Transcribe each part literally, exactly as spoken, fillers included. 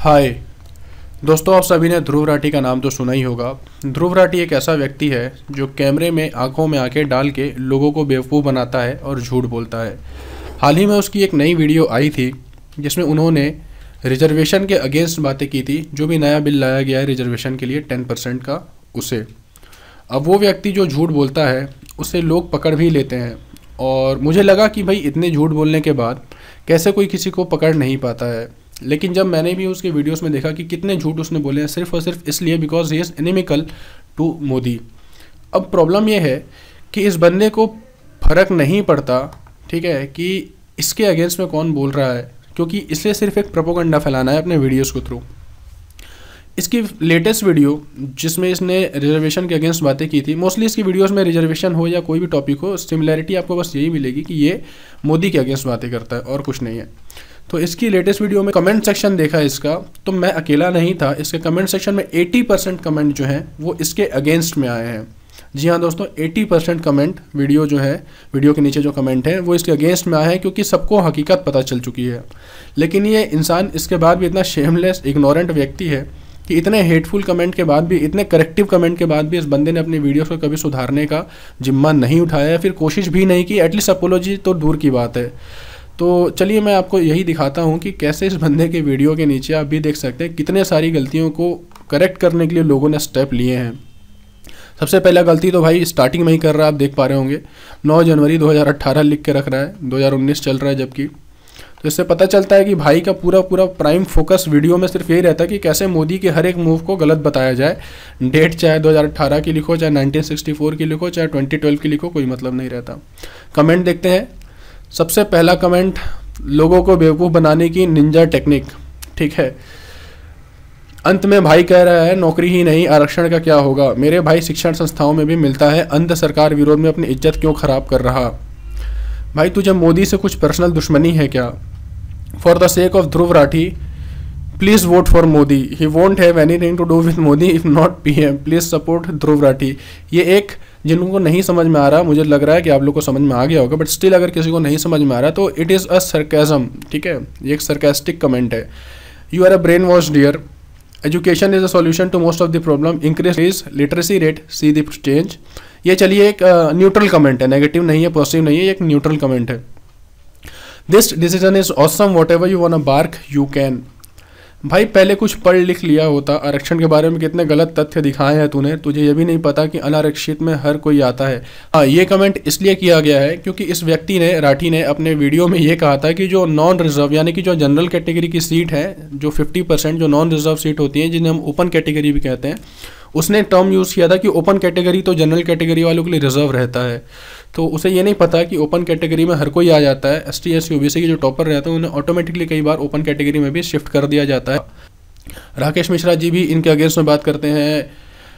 हाय दोस्तों, आप सभी ने ध्रुव राठी का नाम तो सुना ही होगा। ध्रुव राठी एक ऐसा व्यक्ति है जो कैमरे में आंखों में आंखें डाल के लोगों को बेवकूफ़ बनाता है और झूठ बोलता है। हाल ही में उसकी एक नई वीडियो आई थी जिसमें उन्होंने रिजर्वेशन के अगेंस्ट बातें की थी। जो भी नया बिल लाया गया है रिजर्वेशन के लिए टेन परसेंट का, उसे अब वो व्यक्ति जो झूठ बोलता है उसे लोग पकड़ भी लेते हैं। और मुझे लगा कि भाई इतने झूठ बोलने के बाद कैसे कोई किसी को पकड़ नहीं पाता है, लेकिन जब मैंने भी उसके वीडियोस में देखा कि कितने झूठ उसने बोले हैं सिर्फ और सिर्फ इसलिए because he is inimical to Modi. अब प्रॉब्लम यह है कि इस बंदे को फ़र्क नहीं पड़ता, ठीक है, कि इसके अगेंस्ट में कौन बोल रहा है, क्योंकि इसे सिर्फ एक प्रोपोगंडा फैलाना है अपने वीडियोस के थ्रू। इसकी लेटेस्ट वीडियो जिसमें इसने रिजर्वेशन के अगेंस्ट बातें की थी, मोस्टली इसकी वीडियोस में रिजर्वेशन हो या कोई भी टॉपिक हो, सिमिलैरिटी आपको बस यही मिलेगी कि ये मोदी के अगेंस्ट बातें करता है और कुछ नहीं है। तो इसकी लेटेस्ट वीडियो में कमेंट सेक्शन देखा इसका, तो मैं अकेला नहीं था। इसके कमेंट सेक्शन में अस्सी परसेंट कमेंट जो हैं वो इसके अगेंस्ट में आए हैं। जी हाँ दोस्तों, अस्सी परसेंट कमेंट वीडियो जो है, वीडियो के नीचे जो कमेंट हैं वो इसके अगेंस्ट में आए हैं, क्योंकि सबको हकीकत पता चल चुकी है। लेकिन ये इंसान इसके बाद भी इतना शेमलेस इग्नोरेंट व्यक्ति है कि इतने हेटफुल कमेंट के बाद भी, इतने करेक्टिव कमेंट के बाद भी इस बंदे ने अपनी वीडियोस को कभी सुधारने का जिम्मा नहीं उठाया या फिर कोशिश भी नहीं की। एटलीस्ट अपोलॉजी तो दूर की बात है। तो चलिए मैं आपको यही दिखाता हूँ कि कैसे इस बंदे के वीडियो के नीचे आप भी देख सकते हैं कितने सारी गलतियों को करेक्ट करने के लिए लोगों ने स्टेप लिए हैं। सबसे पहला गलती तो भाई स्टार्टिंग में ही कर रहा है, आप देख पा रहे होंगे नौ जनवरी दो हज़ार अठारह लिख के रख रहा है, दो हज़ार उन्नीस चल रहा है जबकि। तो इससे पता चलता है कि भाई का पूरा पूरा प्राइम फोकस वीडियो में सिर्फ यही रहता है कि कैसे मोदी के हर एक मूव को गलत बताया जाए। डेट चाहे दो हज़ार अठारह की लिखो, चाहे उन्नीस सौ चौंसठ की लिखो, चाहे दो हज़ार बारह की लिखो, कोई मतलब नहीं रहता। कमेंट देखते हैं। सबसे पहला कमेंट, लोगों को बेवकूफ़ बनाने की निंजा टेक्निक, ठीक है। अंत में भाई कह रहा है नौकरी ही नहीं आरक्षण का क्या होगा, मेरे भाई शिक्षण संस्थाओं में भी मिलता है, अंत सरकार विरोध में अपनी इज्जत क्यों खराब कर रहा। भाई तुझे मोदी से कुछ पर्सनल दुश्मनी है क्या? For the sake of Dhruv Rathee please vote for Modi, he won't have anything to do with Modi if not PM, please support Dhruv Rathee. ये एक जिनको नहीं समझ में आ रहा, मुझे लग रहा है कि आप लोग को समझ में आ गया होगा, बट स्टिल अगर किसी को नहीं समझ में आ रहा तो इट इज़ अ सरकाज़म, ठीक है। ये एक सरकास्टिक कमेंट है। You are a brainwash dear, education is a solution to most of the problem, increase literacy rate, see the change. ये चलिए एक न्यूट्रल कमेंट है, नेगेटिव नहीं है, पॉजिटिव नहीं है, एक न्यूट्रल कमेंट है। This decision is awesome, whatever you want bark you can. भाई पहले कुछ पढ़ लिख लिया होता, आरक्षण के बारे में कितने गलत तथ्य दिखाए हैं तूने, तुझे ये भी नहीं पता कि अनारक्षित में हर कोई आता है। हाँ, ये कमेंट इसलिए किया गया है क्योंकि इस व्यक्ति ने, राठी ने, अपने वीडियो में ये कहा था कि जो नॉन रिजर्व यानी कि जो जनरल कैटेगरी की सीट है, जो फिफ्टी परसेंट जो नॉन रिजर्व सीट होती हैं जिन्हें हम ओपन कैटेगरी भी कहते हैं, उसने टर्म यूज़ किया था कि ओपन कैटेगरी तो जनरल कैटेगरी वालों के लिए रिजर्व रहता है। तो उसे ये नहीं पता कि ओपन कैटेगरी में हर कोई आ जाता है। S T S C O B C के जो टॉपर रहते हैं उन्हें ऑटोमेटिकली कई बार ओपन कैटेगरी में भी शिफ्ट कर दिया जाता है। राकेश मिश्रा जी भी इनके अगेंस्ट में बात करते हैं,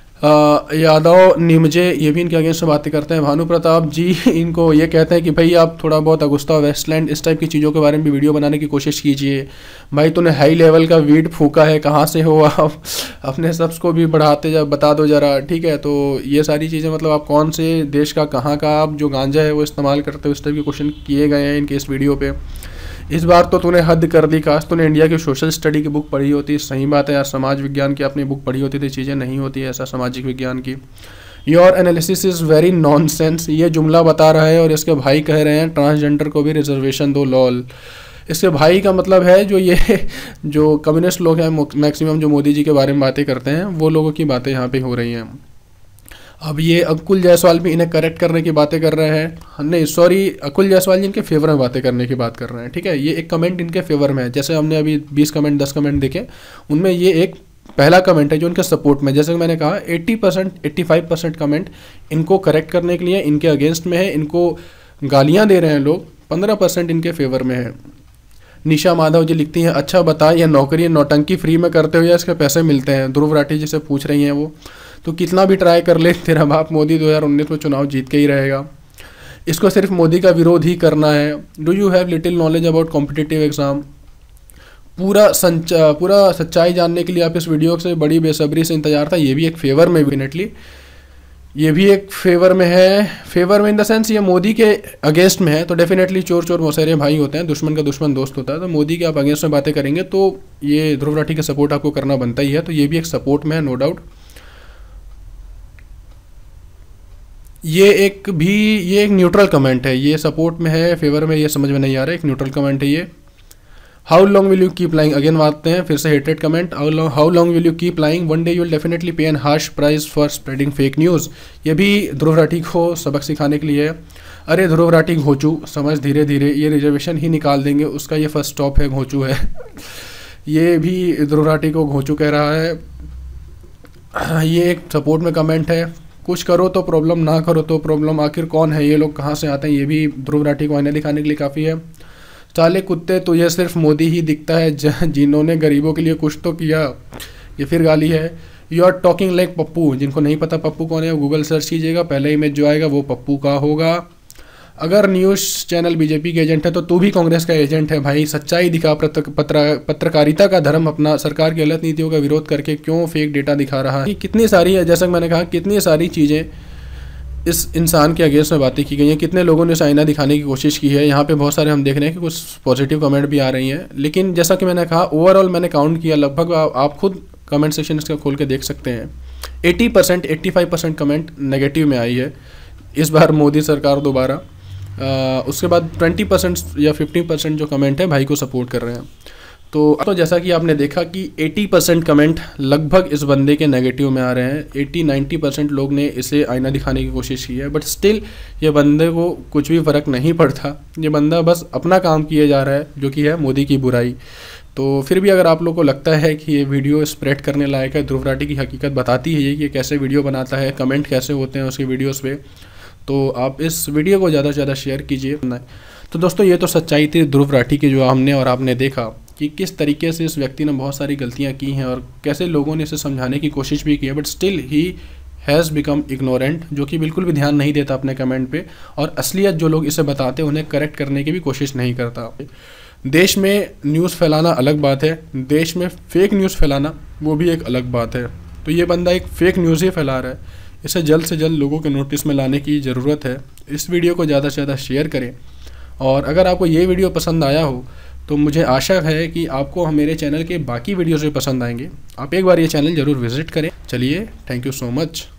यादव निमजे ये भी इनके अगेंस्ट में बातें करते हैं, भानु प्रताप जी इनको ये कहते हैं कि भाई आप थोड़ा बहुत अगुस्ता वेस्टलैंड इस टाइप की चीज़ों के बारे में भी वीडियो बनाने की कोशिश कीजिए। भाई तूने हाई लेवल का वीड फूका है, कहाँ से हो आप, अपने सब्स को भी बढ़ाते जा, बता दो ज़रा, ठीक है। तो ये सारी चीज़ें, मतलब आप कौन से देश का, कहाँ का आप जो गांजा है वो इस्तेमाल करते हो, इस टाइप के क्वेश्चन किए गए हैं इनके इस वीडियो पे। इस बार तो तूने हद कर दी, काश तूने इंडिया की सोशल स्टडी की बुक पढ़ी होती। सही बात है यार, समाज विज्ञान की अपनी बुक पढ़ी होती थी, चीज़ें नहीं होती ऐसा सामाजिक विज्ञान की। Your analysis is very nonsense, ये जुमला बता रहा है और इसके भाई कह रहे हैं ट्रांसजेंडर को भी रिजर्वेशन दो, लॉल। इसके भाई का मतलब है जो ये जो कम्युनिस्ट लोग हैं मैक्सिमम, जो मोदी जी के बारे में बातें करते हैं, वो लोगों की बातें यहाँ पे हो रही हैं। अब ये अकुल जायसवाल भी इन्हें करेक्ट करने की बातें कर रहे हैं, नहीं सॉरी, अकुल जायसवाल जी इनके फेवर में बातें करने की बात कर रहे हैं, ठीक है। ये एक कमेंट इनके फेवर में है, जैसे हमने अभी बीस कमेंट दस कमेंट देखे, उनमें ये एक पहला कमेंट है जो इनके सपोर्ट में, जैसे मैंने कहा अस्सी परसेंट पचासी परसेंट कमेंट इनको करेक्ट करने के लिए इनके अगेंस्ट में है, इनको गालियाँ दे रहे हैं लोग, पंद्रह परसेंट इनके फेवर में है। निशा माधव जी लिखती हैं, अच्छा बता ये नौकरी नौटंकी फ्री में करते हो या इसके पैसे मिलते हैं? ध्रुव राठी जी से पूछ रही हैं वो। तो कितना भी ट्राई कर ले, तेरा बाप मोदी दो हज़ार उन्नीस में चुनाव जीत के ही रहेगा। इसको सिर्फ मोदी का विरोध ही करना है। Do you have little knowledge about competitive exam? पूरा संचा पूरा सच्चाई जानने के लिए आप इस वीडियो से बड़ी बेसब्री से इंतजार था। ये भी एक फेवर में डेफिनेटली ये भी एक फेवर में है, फेवर में इन द सेंस ये मोदी के अगेंस्ट में है, तो डेफिनेटली चोर चोर मौसेरे भाई होते हैं, दुश्मन का दुश्मन दोस्त होता है। तो मोदी के आप अगेंस्ट में बातें करेंगे तो ये ध्रुव राठी का सपोर्ट आपको करना बनता ही है, तो ये भी एक सपोर्ट में है, नो डाउट। ये एक भी ये एक न्यूट्रल कमेंट है, ये सपोर्ट में है, फेवर में, ये समझ में नहीं आ रहा है, एक न्यूट्रल कमेंट है ये। How long will you keep lying, again आते हैं फिर से hated comment, how long will you keep lying, one day you will definitely pay an harsh price for spreading fake news. ये भी ध्रुव राठी को सबक सिखाने के लिए है। अरे ध्रुव राठी घोचू, समझ धीरे धीरे, ये रिजर्वेशन ही निकाल देंगे, उसका ये फर्स्ट स्टॉप है घोचू है। ये भी ध्रुव राठी को घोचू कह रहा है। ये एक सपोर्ट में कमेंट है, कुछ करो तो प्रॉब्लम, ना करो तो प्रॉब्लम, आखिर कौन है ये लोग, कहाँ से आते हैं, ये भी ध्रुव राठी को आईना दिखाने के लिए काफ़ी है। साले कुत्ते, तुझे सिर्फ मोदी ही दिखता है जिन्होंने गरीबों के लिए कुछ तो किया, ये फिर गाली है। You are talking like Pappu, जिनको नहीं पता पप्पू कौन है, गूगल सर्च कीजिएगा, पहले इमेज जो आएगा वो पप्पू का होगा। अगर न्यूज़ चैनल बीजेपी के एजेंट है तो तू भी कांग्रेस का एजेंट है भाई, सच्चाई दिखा, पत्र, पत्र, पत्रकारिता का धर्म अपना, सरकार की गलत नीतियों का विरोध करके क्यों फेक डेटा दिखा रहा है। कितनी सारी है, जैसा कि मैंने कहा, कितनी सारी चीज़ें इस इंसान के अगेंस्ट में बातें की गई हैं, कितने लोगों ने उसे आईना दिखाने की कोशिश की है। यहाँ पे बहुत सारे हम देख रहे हैं कि कुछ पॉजिटिव कमेंट भी आ रही हैं, लेकिन जैसा कि मैंने कहा ओवरऑल मैंने काउंट किया, लगभग आप खुद कमेंट सेक्शन इसका खोल के देख सकते हैं, अस्सी परसेंट पचासी परसेंट कमेंट नेगेटिव में आई है इस बार मोदी सरकार दोबारा। उसके बाद बीस परसेंट या पचास परसेंट जो कमेंट है भाई को सपोर्ट कर रहे हैं। तो तो जैसा कि आपने देखा कि अस्सी परसेंट कमेंट लगभग इस बंदे के नेगेटिव में आ रहे हैं, अस्सी नब्बे परसेंट लोग ने इसे आईना दिखाने की कोशिश की है, बट स्टिल ये बंदे को कुछ भी फ़र्क नहीं पड़ता, ये बंदा बस अपना काम किए जा रहा है, जो कि है मोदी की बुराई। तो फिर भी अगर आप लोग को लगता है कि ये वीडियो स्प्रेड करने लायक है, ध्रुव राठी की हकीकत बताती है ये कि कैसे वीडियो बनाता है, कमेंट कैसे होते हैं उसकी वीडियोज़ पे, तो आप इस वीडियो को ज़्यादा से ज़्यादा शेयर कीजिए। तो दोस्तों ये तो सच्चाई थी ध्रुव राठी की, जो हमने और आपने देखा कि किस तरीके से इस व्यक्ति ने बहुत सारी गलतियां की हैं और कैसे लोगों ने इसे समझाने की कोशिश भी की है, but still he has become ignorant, जो कि बिल्कुल भी ध्यान नहीं देता अपने कमेंट पे, और असलियत जो लोग इसे बताते हैं उन्हें करेक्ट करने की भी कोशिश नहीं करता। देश में न्यूज़ फैलाना अलग बात है, देश में फेक न्यूज़ फैलाना वो भी एक अलग बात है। तो ये बंदा एक फ़ेक न्यूज़ ही फैला रहा है, इसे जल्द से जल्द लोगों के नोटिस में लाने की ज़रूरत है। इस वीडियो को ज़्यादा से ज़्यादा शेयर करें, और अगर आपको ये वीडियो पसंद आया हो तो मुझे आशा है कि आपको मेरे चैनल के बाकी वीडियोज़ भी पसंद आएंगे। आप एक बार ये चैनल ज़रूर विज़िट करें। चलिए, थैंक यू सो मच।